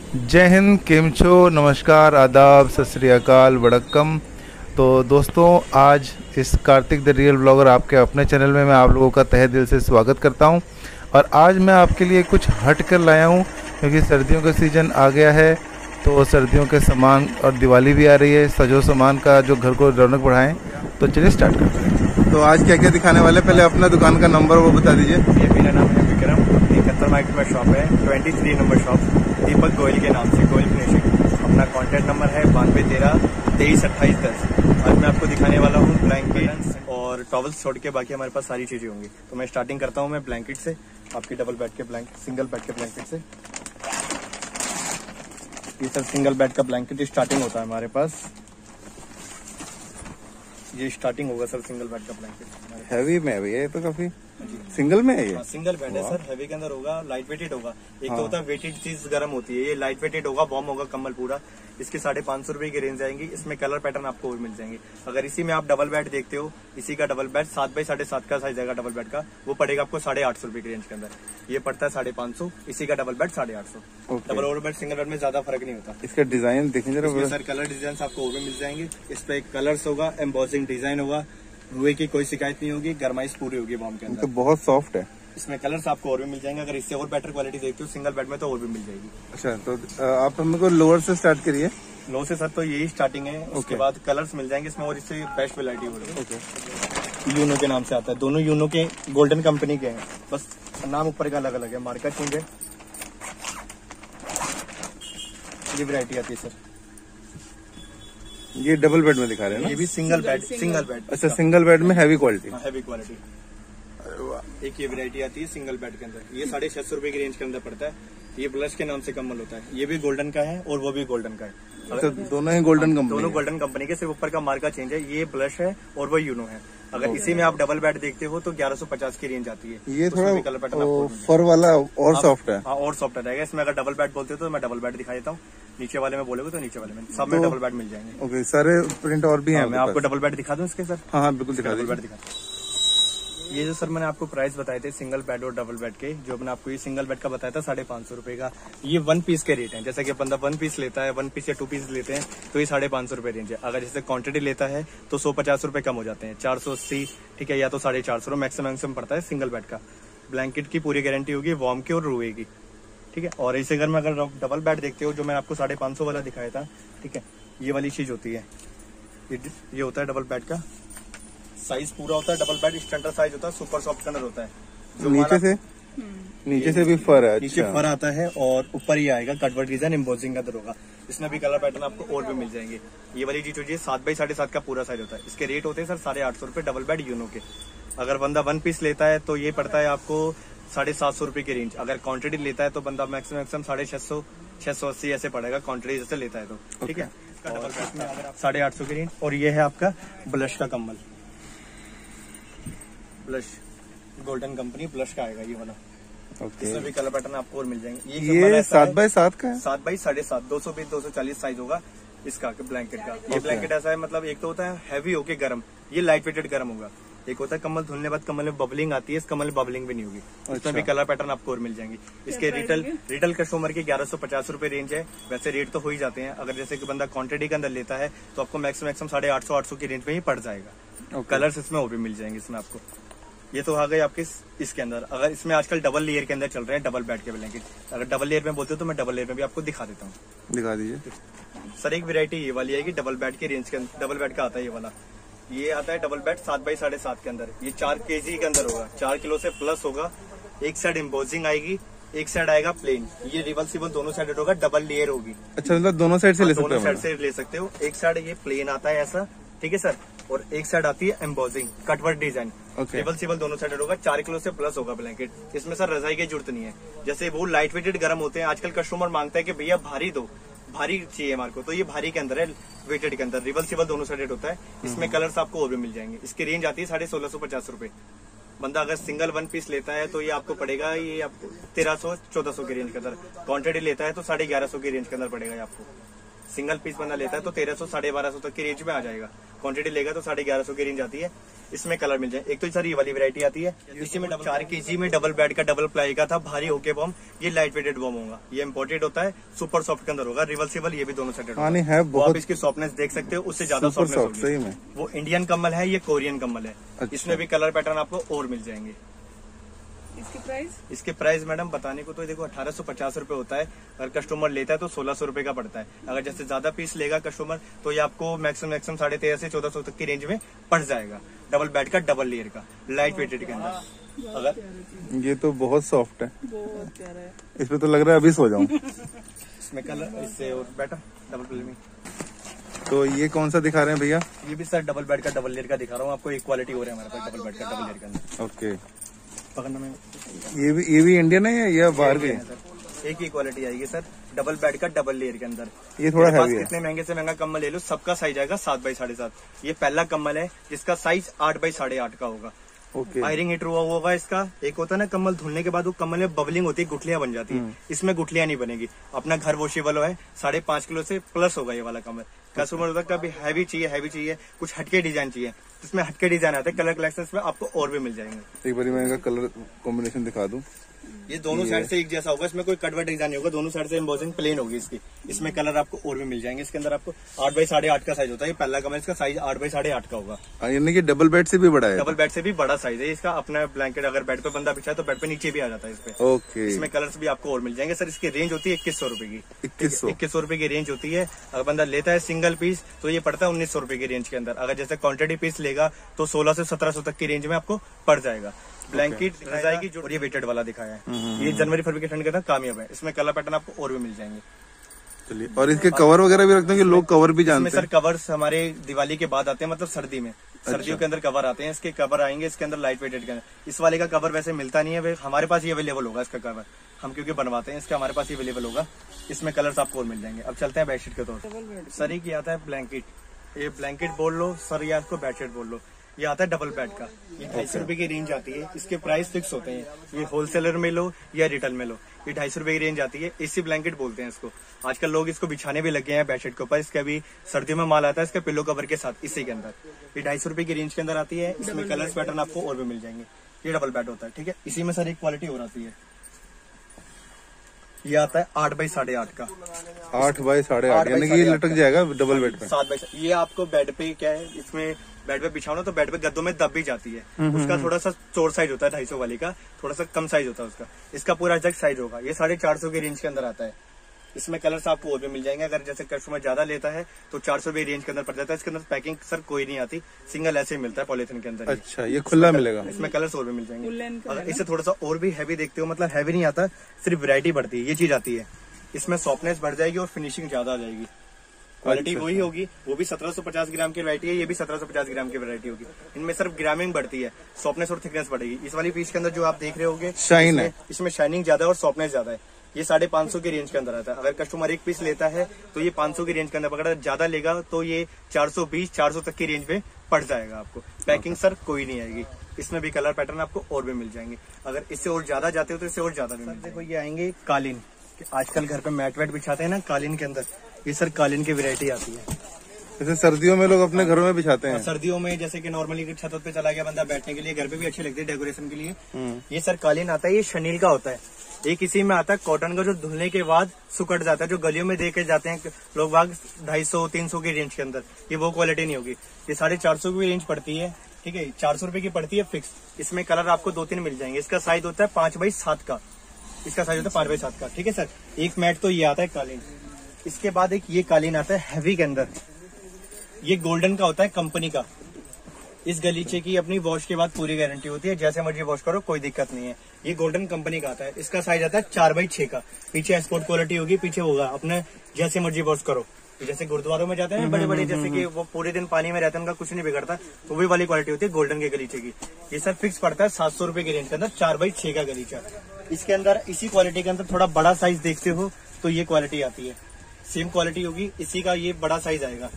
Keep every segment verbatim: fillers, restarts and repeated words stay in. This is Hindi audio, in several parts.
जय हिंद, केम छो, नमस्कार, आदाब, सत श्री अकाल, वड़क्कम। तो दोस्तों, आज इस कार्तिक द रियल ब्लॉगर आपके अपने चैनल में मैं आप लोगों का तहे दिल से स्वागत करता हूं। और आज मैं आपके लिए कुछ हट कर लाया हूं, क्योंकि सर्दियों का सीज़न आ गया है। तो सर्दियों के सामान और दिवाली भी आ रही है, सजो सामान का जो घर को रौनक बढ़ाएं। तो चलिए स्टार्ट करते हैं। तो आज क्या क्या दिखाने वाले, पहले अपना दुकान का नंबर वो बता दीजिए। ये मेरा नाम है विक्रम, इकहत्तर मार्केट में शॉप है, तेईस नंबर शॉप, दीपक गोयल के नाम से, गोयल फिनिशिंग। अपना कॉन्टैक्ट नंबर है बानवे तेरह तेईस अट्ठाईस दस। आज मैं आपको दिखाने वाला हूँ ब्लैंकेट और टॉवल्स छोड़ के बाकी हमारे पास सारी चीजें होंगी। तो मैं स्टार्टिंग करता हूँ मैं ब्लैंकेट से, आपकी डबल बेड के ब्लैंकेट, सिंगल बेड के ब्लैंकेट से। ये सर सिंगल बेड का ब्लैंकेट स्टार्टिंग होता है हमारे पास, ये स्टार्टिंग होगा सर सिंगल बेड का ब्लैंकेट। हैवी में है भैया, ये तो काफी सिंगल में है ये। हाँ, सिंगल बेड है सर, हैवी के अंदर होगा, लाइट वेटेड होगा। एक हाँ। तो होता है वेटेड चीज गर्म होती है, ये लाइट वेटेड होगा, वार्म होगा कम्बल पूरा। इसके साढ़े पांच सौ रुपए की रेंज आएंगी। इसमें कलर पैटर्न आपको और मिल जाएंगे। अगर इसी में आप डबल बेड देखते हो, इसी का डबल बेड सात बाई साढ़े सात का साइज आएगा डबल बेड का, वो पड़ेगा आपको साढ़े आठ सौ रुपए की रेंज के अंदर। ये पड़ता है साढ़े पांच सौ, इसी का डबल बेड साढ़े आठ सौ। डबल और बेड सिंगल बेड में ज्यादा फर्क नहीं होता। इसका डिजाइन देखें जरा सर, कलर डिजाइन आपको और भी मिल जाएंगे। इस पे कलर्स होगा, एम्बोसिंग डिजाइन होगा, रुए की कोई शिकायत नहीं होगी, गरमाइश पूरी होगी बॉम के अंदर। तो बहुत सॉफ्ट है। इसमें कलर्स आपको और भी मिल जाएंगे। अगर इससे और बेटर क्वालिटी देखते हो सिंगल बेड में तो और भी मिल जाएगी। अच्छा, तो आप हमको लोअर से स्टार्ट करिए। लो से सर तो यही स्टार्टिंग है। उसके बाद कलर्स मिल जाएंगे इसमें, और इससे बेस्ट वैरायटी हो रही है। यूनो के नाम से आता है, दोनों यूनो के गोल्डन कंपनी के हैं, बस नाम ऊपर का अलग अलग है, मार्का चेंज है। ये वैरायटी आती है सर, ये डबल बेड में दिखा रहे हैं ना? ये भी सिंगल बेड, सिंगल बेड। अच्छा, सिंगल बेड में हैवी क्वालिटी। Heavy quality. एक ये वैरायटी आती है सिंगल बेड के अंदर, ये साढ़े छह सौ रुपए की रेंज के अंदर पड़ता है। ये ब्लश के नाम से कम्बल होता है, ये भी गोल्डन का है और वो भी गोल्डन का है। तो दोनों ही गोल्डन कंपनी, दोनों गोल्डन कंपनी के, सिर्फ ऊपर का मार्का चेंज है। ये ब्लश है और वो यूनो है। अगर इसी में आप डबल बेड देखते हो तो ग्यारह सौ पचास की रेंज आती है। ये थोड़ा कलर पैटर्न फर वाला और सॉफ्ट है। हाँ, और सॉफ्ट रहेगा। इसमें अगर डबल बेड बोलते हो तो मैं डबल बेड दिखा देता हूँ, नीचे वाले में बोलोगे तो नीचे वाले में, सब में डबल बेड मिल जाएंगे। ओके, सारे प्रिंट और भी हैं। मैं आपको डबल बेड दिखा दूं इसके सर? हाँ हाँ, बिल्कुल दिखा डबल दीजिए। बेड दिखा। ये जो सर मैंने आपको प्राइस बताए थे सिंगल बेड और डबल बेड के, जो मैंने आपको ये सिंगल बेड का बताया था साढ़े पांच सौ रुपए का, ये वन पीस के रेट है। जैसे कि बंदा वन पीस लेता है, वन पीस या टू पीस लेते हैं तो ये साढ़े पांच सौ रुपए रेंज है। अगर जैसे क्वांटिटी लेता है तो सौ पचास रुपए कम हो जाते हैं, चार सौ अस्सी, ठीक है, या तो साढ़े चार सौ मैक्सिमम मैक्सिमम पड़ता है सिंगल बेड का। ब्लैंकेट की पूरी गारंटी होगी, वार्म की और रुए की, ठीक है। और इसे अगर मैं अगर डबल बेड देखते हो, जो मैंने आपको साढ़े पांच सौ वाला दिखाया था, ठीक है, ये वाली चीज होती है। ये, ये होता है डबल बेड का साइज, पूरा होता है डबल बेड, स्टैंडर्ड साइज होता है, सुपर सॉफ्ट कलर होता है। जो नीचे से नीचे से भी फर है। नीचे अच्छा। फर आता है और ऊपर ही आएगा कटवर्क डिजाइन, एम्बोसिंग का अंदर होगा। इसमें भी कलर पैटर्न आपको और भी मिल जाएंगे। ये वाली चीज होती है सात बाई साढ़े सात का पूरा साइज होता है। इसके रेट होते हैं सर साढ़े आठ सौ रुपए डबल बेड यूनो के। अगर बंदा वन पीस लेता है तो ये पड़ता है आपको साढ़े सात सौ रुपए की रेंज। अगर क्वांटिटी लेता है तो बंदा मैक्सिमम मैक्सिमम साढ़े छह सौ छह सौ अस्सी ऐसे पड़ेगा, क्वांटिटी जैसे लेता है तो, ठीक है। इसका डबल बेड में अगर आप साढ़े आठ सौ की रेंज। और ये है आपका ब्लश का कम्बल, ब्लश गोल्डन कंपनी ब्लश का आएगा ये वाला। ओके। इसमें भी कलर पैटर्न आपको और मिल जाएंगे। ये, ये सात बाई सात का है, सात बाई साढ़े सात, दो सौ बीस दो सौ चालीस साइज होगा इसका ब्लैंकेट का। ये ब्लैंकेट ऐसा है, मतलब एक तो होता है हैवी होके गर्म, ये लाइट वेटेड गर्म होगा। एक होता है कम्बल धुलने बाद कम्बल में बबलिंग आती है, इस कम्बल में बबलिंग भी नहीं होगी। इसमें अच्छा। भी कलर पैटर्न आपको और मिल जाएंगे। इसके रिटेल रिटेल कस्टमर की ग्यारह सौ पचास रुपए रेंज है। वैसे रेट तो हो ही जाते हैं। अगर जैसे कि बंदा क्वांटिटी के अंदर लेता है तो आपको मैक्सिमम मैक्सिमम साढ़े आठ सौ आठ सौ की रेंज में ही पड़ जाएगा। कलर्स इसमें और भी मिल जाएंगे इसमें आपको। ये तो आ गए आपके इसके अंदर। अगर इसमें आजकल डबल लेयर के अंदर चल रहे हैं डबल बेड के ब्लैंकेट, अगर डबल लेयर में बोलते हो तो मैं डबल लेयर में भी आपको दिखा देता हूँ। दिखा दीजिए सर। एक वैरायटी ये वाली आएगी डबल बेड की रेंज के अंदर। डबल बेड का आता है ये वाला, ये आता है डबल बेड सात बाई साढ़े सात के अंदर। ये चार केजी के अंदर होगा, चार किलो से प्लस होगा। एक साइड एम्बोसिंग आएगी, एक साइड आएगा प्लेन। ये रिवर्सिबल दोनों साइड होगा, डबल लेयर होगी। अच्छा, मतलब दोनों साइड से ले सकते हो? दोनों साइड से ले सकते हो। एक साइड ये प्लेन आता है ऐसा, ठीक है सर, और एक साइड आती है एम्बोसिंग कटवर्क डिजाइन। रिवर्सिबल दोनों साइड होगा, चार किलो से प्लस होगा ब्लैंकेट। इसमें सर रजाई की जरूरत नहीं है। जैसे वो लाइट वेटेड गर्म होते हैं, आजकल कस्टमर मांगता है कि भैया भारी दो, भारी चाहिए हमारे को, तो ये भारी के अंदर है, वेटेड के अंदर। रिवर्सिबल दोनों साइड होता है। इसमें कलर्स आपको और भी मिल जाएंगे। इसकी रेंज आती है साढ़े सोलह सौ पचास रुपए। बंदा अगर सिंगल वन पीस लेता है तो ये आपको पड़ेगा, ये आपको तेरह सौ चौदह सौ की रेंज के अंदर। क्वांटिटी लेता है तो साढ़े ग्यारह सौ की रेंज के अंदर पड़ेगा ये आपको। सिंगल पीस बंदा लेता है तो तेरह सौ साढ़े बारह सौ तक की रेंज में आ जाएगा। क्वांटिटी लेगा तो साढ़े ग्यारह सौ की रेंज आती है। इसमें कलर मिल जाए। एक तो सर ये वाली वैरायटी आती है, इसी में चार केजी में डबल बेड का डबल प्लाई का था, भारी होके बॉम। ये लाइट वेटेड बॉम होगा, ये इम्पोर्टेड होता है, सुपर सॉफ्ट के अंदर होगा, रिवर्सिबल, ये भी दोनों सेटेड होगा। है बहुत, आप इसकी सॉफ्टनेस देख सकते हो, उससे ज्यादा सॉफ्टनेस होगी। वो इंडियन कम्बल है, ये कोरियन कम्बल है। अच्छा। इसमें भी कलर पैटर्न आपको और मिल जाएंगे। इसकी प्राइस इसके प्राइस मैडम बताने को तो देखो अठारह सौ पचास रूपये होता है। अगर कस्टमर लेता है तो सोलह सौ रूपये का पड़ता है। अगर जैसे ज्यादा पीस लेगा कस्टमर तो ये आपको मैक्सिमम मैक्सिमम साढ़े तेरह से चौदह सौ तक की रेंज में पड़ जाएगा। डबल बेड का डबल लेयर का लाइट वेटेड के अंदर। अगर ये तो बहुत सॉफ्ट है, बहुत प्यारा है। इसमें तो लग रहा है अभी सो जाऊं। इसमें कलर इससे और बेटर डबल प्ले में। तो ये कौन सा दिखा रहे हैं भैया? ये भी सर डबल बेड का डबल लेयर का दिखा रहा हूँ आपको। एक क्वालिटी हो रहा है हमारे पास डबल बेड का डबल लेयर के अंदर। ओके, पकड़ना में ये भी ये भी इंडियन है या बाहर के? एक ही क्वालिटी आएगी सर डबल बेड का डबल लेयर के अंदर। ये थोड़ा हैवी है। कितने महंगे से महंगा कम्बल ले लो, सबका साइज आएगा सात बाई साढ़े सात। ये पहला कम्बल है जिसका साइज आठ बाई साढ़े आठ का होगा। ओके। आयरिंग हीटर हुआ होगा इसका। एक होता है ना कम्बल धुलने के बाद वो कम्बल में बबलिंग होती है, गुठलियां बन जाती है। इसमें गुठलियां नहीं बनेगी। अपना घर वॉशेबल है, साढ़े पांच किलो से प्लस होगा ये वाला कम्बल। कस्टमर होता है कभी हैवी चाहिए हैवी चाहिए कुछ हटके डिजाइन चाहिए, इसमें हटके डिजाइन आते हैं। कलर कलेक्शन में आपको और भी मिल जाएंगे। एक बार मैं इनका कलर कॉम्बिनेशन दिखा दूं। ये दोनों साइड से एक जैसा होगा, इसमें कोई कटवर्ट डिजाइन नहीं होगा, दोनों साइड से एम्बोसिंग प्लेन होगी इसकी। इसमें कलर आपको और भी मिल जाएंगे। इसके अंदर आपको आठ बाई साढ़े आठ का साइज होता है। ये पहला कमर इसका साइज आठ बाई साढ़े आठ का होगा। यानी कि डबल बेड से भी बड़ा है? डबल बेड से भी बड़ा साइज है इसका। अपना ब्लैंकेट अगर बेड पे बंदा बिछाए तो बेड पे नीचे भी आ जाता है इसपे। ओके। इसमें कलर्स भी आपको और मिल जाएंगे सर। इसकी रेंज होती है इक्कीस सौ रूपये की। इक्कीस सौ इक्कीस सौ रूपये की रेंज होती है। अगर बंदा लेता है सिंगल पीस तो ये पड़ता है उन्नीस सौ रूपये की रेंज के अंदर। अगर जैसे क्वांटिटी पीस लेगा तो सोलह से सत्रह सौ तक की रेंज में आपको पड़ जाएगा। ब्लैंकेट रजाई की जो ये वेटेड वाला दिखाया है, ये जनवरी फरवरी के ठंड के अंदर कामयाब है। इसमें कलर पैटर्न आपको और भी मिल जाएंगे। चलिए, और इसके कवर वगैरह भी रखते हैं कि लोग कवर भी जानते हैं? सर कवर्स हमारे दिवाली के बाद आते हैं, मतलब सर्दी में। अच्छा। सर्दियों के अंदर कवर आते हैं, इसके कवर आएंगे इसके अंदर लाइट वेटेड के अंदर। इस वाले का कवर वैसे मिलता नहीं है, हमारे पास ये अवेलेबल होगा इसका कवर। हम क्योंकि बनवाते हैं इसका, हमारे पास ये अवेलेबल होगा। इसमें कलर्स आपको और मिल जाएंगे। अब चलते हैं बेडशीट के तौर पर। सर ये आता है ब्लैंकेट, ये ब्लैंकेट बोल लो सर या इसको बेडशीट बोल लो। ये आता है डबल बेड का। ये ढाई सौ रुपए की रेंज आती है। इसके प्राइस फिक्स होते हैं, ये होलसेलर में लो या रिटेल में लो। ये ढाई सौ रुपए की रेंज आती है। एसी ब्लैंकेट बोलते हैं इसको। आजकल लोग इसको बिछाने भी लगे हैं बेडशीट के ऊपर। इसका भी सर्दियों में माल आता है इसका पिलो कवर के साथ इसी के अंदर। ये ढाई सौ रुपए की रेंज के अंदर आती है। इसमें कलर्स पैटर्न आपको और भी मिल जाएंगे। ये डबल बेड होता है, ठीक है। इसी में सर एक क्वालिटी और आती है, ये आता है आठ बाई साढ़े आठ का। आठ बाई साढ़े आठ यानी कि ये लटक जाएगा डबल बेड पे। सात बाई ये आपको बेड पे क्या है, इसमें बेड पे बिछाओ ना तो बेड पे गद्दों में दब भी जाती है। उसका थोड़ा सा चौड़ साइज होता है, ढाई सौ वाली का थोड़ा सा कम साइज होता है उसका। इसका पूरा एग्जैक्ट साइज होगा। ये साढ़े चार सौ की रेंज के अंदर आता है। इसमें कलर्स आपको और भी मिल जाएंगे। अगर जैसे कस्टमर ज्यादा लेता है तो चार सौ रुपये रेंज के अंदर पड़ जाता है। इसके अंदर पैकिंग सर कोई नहीं आती, सिंगल ऐसे ही मिलता है पॉलिथीन के अंदर। अच्छा, ये खुला मिलेगा? इसमें कलर्स और भी मिल जाएंगे। अगर इससे थोड़ा सा और भी हैवी देखते हो, मतलब हैवी नहीं आता, सिर्फ वैरायटी बढ़ती है, ये चीज आती है। इसमें सॉफ्टनेस बढ़ जाएगी और फिनिशिंग ज्यादा आ जाएगी। क्वालिटी वही होगी, वो भी सत्रह सौ पचास ग्राम की वैरायटी है, ये भी सत्रह सौ पचास ग्राम की वैरायटी होगी। इनमें सिर्फ ग्रामिंग बढ़ती है, सॉफ्टनेस और थिकनेस बढ़ेगी। इस वाली पीस के अंदर जो आप देख रहे होंगे शाइन है, इसमें शाइनिंग ज्यादा है और सॉफ्टनेस ज्यादा है। ये साढ़े पांच सौ की रेंज के अंदर आता है। अगर कस्टमर एक पीस लेता है तो ये पांच सौ की रेंज के अंदर पकड़ा, ज्यादा लेगा तो ये चार सौ बीस चार सौ तक की रेंज में पड़ जाएगा आपको। पैकिंग सर कोई नहीं आएगी। इसमें भी कलर पैटर्न आपको और भी मिल जाएंगे। अगर इससे और ज्यादा जाते हो तो इससे और ज्यादा भी मिल जाएगा। ये आएंगे कालीन, आजकल घर पे मैट वैट बिछाते हैं ना कालीन के अंदर, ये सर कालीन की वैरायटी आती है। जैसे सर्दियों में लोग अपने घरों में बिछाते हैं। सर्दियों में जैसे कि नॉर्मली छत पे चला गया बंदा बैठने के लिए, घर पे भी अच्छी लगती है डेकोरेशन के लिए। ये सर कालीन आता है, ये शनील का होता है। एक इसी में आता है कॉटन का, जो धुलने के बाद सुकड़ जाता है, जो गलियों में देखे जाते हैं लोग बाग ढाई सौ तीन सौ की रेंज के अंदर। ये वो क्वालिटी नहीं होगी। ये साढ़े चार सौ की रेंज पड़ती है, ठीक है। चार सौ रुपए की पड़ती है फिक्स। इसमें कलर आपको दो तीन मिल जाएंगे। इसका साइज होता है पांच बाई सात का। इसका साइज होता है पांच बाई सात का, ठीक है सर। एक मैट तो ये आता है कालीन। इसके बाद एक ये कालीन आता है हैवी के अंदर, ये गोल्डन का होता है कंपनी का। इस गलीचे की अपनी वॉश के बाद पूरी गारंटी होती है, जैसे मर्जी वॉश करो कोई दिक्कत नहीं है। ये गोल्डन कंपनी का आता है। इसका साइज आता है चार बाई छह का। पीछे एक्सपोर्ट क्वालिटी होगी, पीछे होगा अपने जैसे मर्जी वॉश करो। जैसे गुरुद्वारों में जाते हैं बड़े बड़े, जैसे कि वो पूरे दिन पानी में रहते हैं, उनका कुछ नहीं बिगड़ता, तो वही वाली क्वालिटी होती है गोल्डन के गलीचे की। ये सर फिक्स पड़ता है सात सौ रुपए की रेंज के अंदर, चार बाई छह का गलीचा। इसके अंदर इसी क्वालिटी के अंदर थोड़ा बड़ा साइज देखते हो तो ये क्वालिटी आती है, सेम क्वालिटी होगी। इसी का ये बड़ा साइज आएगा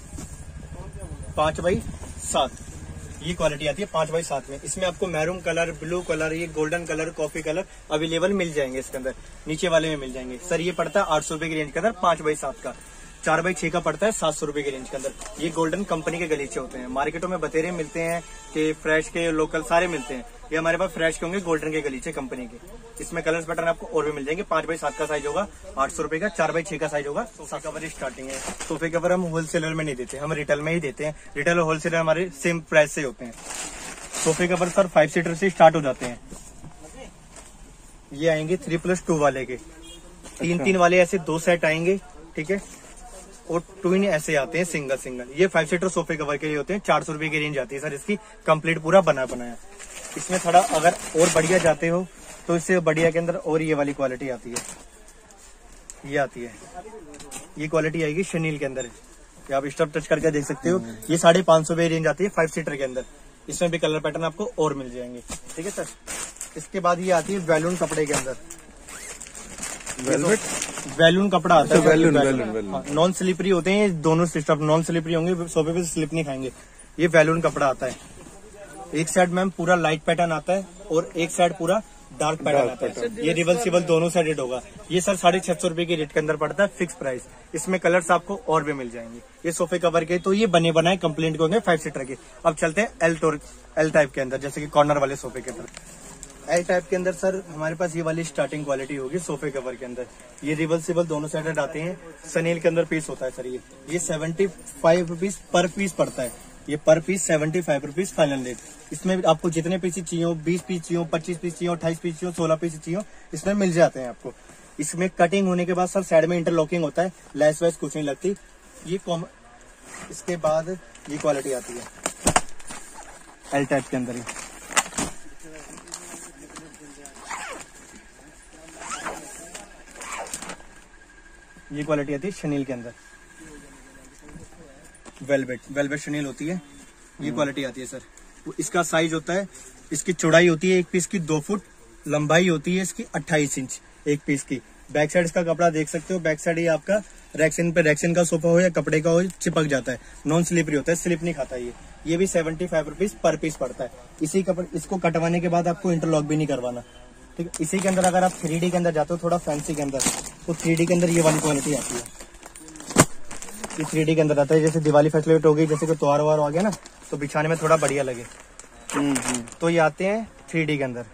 पांच बाई सात, ये क्वालिटी आती है पांच बाई सात में। इसमें आपको मैरून कलर, ब्लू कलर, ये golden colour, coffee colour available मिल जाएंगे। इसके अंदर नीचे वाले में मिल जाएंगे। सर ये पड़ता है आठ सौ रुपए की रेंज के अंदर, पांच बाई सात का। चार बाई छह का पड़ता है सात सौ रुपए की रेंज के अंदर। ये गोल्डन कंपनी के गलीचे होते हैं। मार्केटों में बतेरे मिलते हैं कि फ्रेश के, लोकल सारे मिलते हैं। ये हमारे पास फ्रेश के होंगे, गोल्डन के गलीचे कंपनी के। इसमें कलर्स पैटर्न आपको और भी मिल जाएंगे। पांच बाई सात का साइज होगा आठ सौ रुपए का, चार बाई छह का साइज होगा। सोफा कवर स्टार्टिंग है। सोफे कवर हम होलसेलर में नहीं देते, हम रिटेल में ही देते हैं। रिटेल और होलसेलर हमारे सेम प्राइस से होते हैं। सोफे कवर सर फाइव सीटर से स्टार्ट हो जाते हैं। ये आएंगे थ्री प्लस टू वाले के, तीन तीन वाले ऐसे दो सेट आएंगे, ठीक है। और ट्विन ऐसे आते हैं सिंगल सिंगल। ये फाइव सीटर सोफे कवर के लिए होते हैं। चार सौ रुपए की रेंज आती है सर इसकी, कंप्लीट पूरा बना बनाया। इसमें थोड़ा अगर और बढ़िया जाते हो तो इससे बढ़िया के अंदर और ये वाली क्वालिटी आती है, ये आती है। ये क्वालिटी आएगी शनील के अंदर, ये आप स्टफ टच करके देख सकते हो। ये साढ़े पांच सौ रुपए रेंज आती है फाइव सीटर के अंदर। इसमें भी कलर पैटर्न आपको और मिल जाएंगे, ठीक है सर। इसके बाद ये आती है बैलून कपड़े के अंदर। वेलवेट बैलून कपड़ा आता है। Balloon balloon balloon non slippery होते हैं ये दोनों सिस्टम, नॉन स्लिपरी होंगे, सोफे पे स्लिप नहीं खाएंगे। ये बैलून कपड़ा आता है। एक साइड मैम पूरा लाइट पैटर्न आता है और एक साइड पूरा डार्क पैटर्न आता है। ये रिवर्सिबल दोनों साइडेड होगा। ये सर साढ़े छह सौ रुपए के रेट के अंदर पड़ता है, फिक्स प्राइस। इसमें कलर्स आपको और भी मिल जाएंगे। ये सोफे कवर के तो ये बने बनाए कंप्लेंट के होंगे फाइव सीटर के। अब चलते हैं एल टोर एल टाइप के अंदर, जैसे कि कॉर्नर वाले सोफे के अंदर। एल टाइप के अंदर सर हमारे पास ये वाली स्टार्टिंग क्वालिटी होगी सोफे कवर के अंदर। ये रिवर्सिबल दोनों साइडेड आते हैं। सनील के अंदर पीस होता है सर। ये ये seventy five rupees per piece पड़ता है। ये per piece seventy five rupees final rate. इसमें भी आपको जितने पीस चाहिए हो, बीस पीस चाहिए, पच्चीस पीस चाहिए, अट्ठाईस पीस चाहिए, सोलह पीस चाहिए, इसमें मिल जाते हैं आपको। इसमें कटिंग होने के बाद सर साइड में इंटरलॉकिंग होता है, लेस वेस कुछ नहीं लगती। ये कॉम इसके बाद ये क्वालिटी आती है एल टाइप के अंदर। ये क्वालिटी आती है शनील के अंदर, वेलवेट वेलवेट शनील होती है। ये क्वालिटी आती है सर। इसका साइज होता है, इसकी चौड़ाई होती है एक पीस की दो फुट, लंबाई होती है इसकी अट्ठाईस इंच एक पीस की। बैक साइड इसका कपड़ा देख सकते हो। बैक साइड ये आपका रैक्सिन पे रैक्सिन का सोफा हो या कपड़े का हो, चिपक जाता है। नॉन स्लिपरी होता है, स्लिप नहीं खाता ये। ये भी seventy five rupees per piece पड़ता है। इसी कपड़े इसको कटवाने के बाद आपको इंटरलॉक भी नहीं करवाना, ठीक है। इसी के अंदर अगर आप थ्री डी के अंदर जाते हो थोड़ा फैंसी के अंदर, तो थ्री डी के अंदर ये वाली क्वालिटी आती है। ये थ्री डी के अंदर आता है। जैसे दिवाली फेस्टिवल हो गई, जैसे कि त्योहार वार आ गया ना, तो बिछाने में थोड़ा बढ़िया लगे, तो ये आते हैं थ्री डी के अंदर।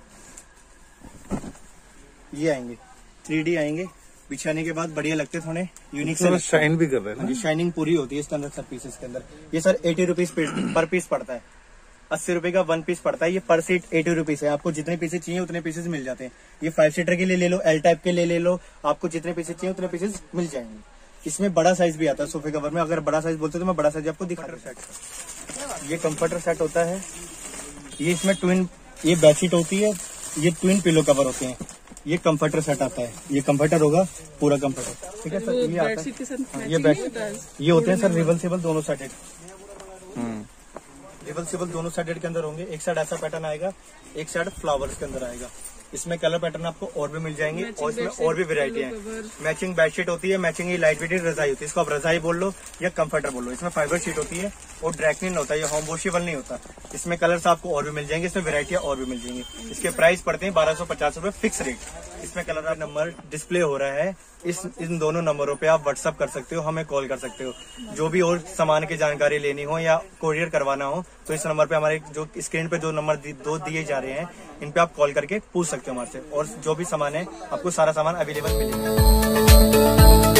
ये आएंगे थ्री डी आएंगे, बिछाने के बाद बढ़िया लगते, थोड़े यूनिक से शाइन भी कर रहे हैं। शाइनिंग पूरी होती है इसके अंदर सर पीसेस के अंदर। ये sir eighty rupees per piece पड़ता है। अस्सी रुपए का वन पीस पड़ता है। ये पर सीट एटी रुपीज है। आपको जितने पीसेस चाहिए उतने पीसेस मिल जाते हैं। ये फाइव सीटर के लिए ले लो, एल टाइप के लिए ले लो, आपको जितने पीसेस चाहिए उतने पीसेस मिल जाएंगे। इसमें बड़ा साइज भी आता है सोफे कवर में। अगर बड़ा साइज बोलते तो मैं बड़ा साइज आपको दिखा रहा हूँ। ये कंफर्टर सेट होता है। ये इसमें ट्विन ये बेडशीट होती है, ये ट्विन पिलो कवर होते हैं। ये कंफर्टर सेट आता है। ये कंफर्टर होगा पूरा कंफर्टर, ठीक है सर। ये आता है, ये बेडशीट ये होते हैं सर रिवर्सिबल दोनों साइडेड। रिवर्सिबल दोनों साइडेड के अंदर होंगे। एक साइड ऐसा पैटर्न आएगा, एक साइड फ्लावर्स के अंदर आएगा। इसमें कलर पैटर्न आपको और भी मिल जाएंगे और इसमें और भी वेरायटी है। मैचिंग बेडशीट होती है, मैचिंग ये लाइट वेटेड रजाई होती है। इसको आप रजाई बोल लो या कंफर्टर बोल लो। इसमें फाइबर शीट होती है और ड्रैकनिन होता है, ये होम वॉशेबल नहीं होता। इसमें कलर्स आपको और भी मिल जाएंगे, इसमें वेरायटियां और भी मिल जाएंगी। इसके प्राइस पड़ते हैं बारह सौ पचास रूपये फिक्स रेट। इसमें कलर नंबर डिस्प्ले हो रहा है, इस इन दोनों नंबरों पे आप व्हाट्सअप कर सकते हो, हमें कॉल कर सकते हो। जो भी और सामान की जानकारी लेनी हो या कोरियर करवाना हो तो इस नंबर पे हमारे जो स्क्रीन पे जो नंबर दो दिए जा रहे हैं इन पे आप कॉल करके पूछ सकते हो हमारे से। और जो भी सामान है आपको सारा सामान अवेलेबल मिलेगा।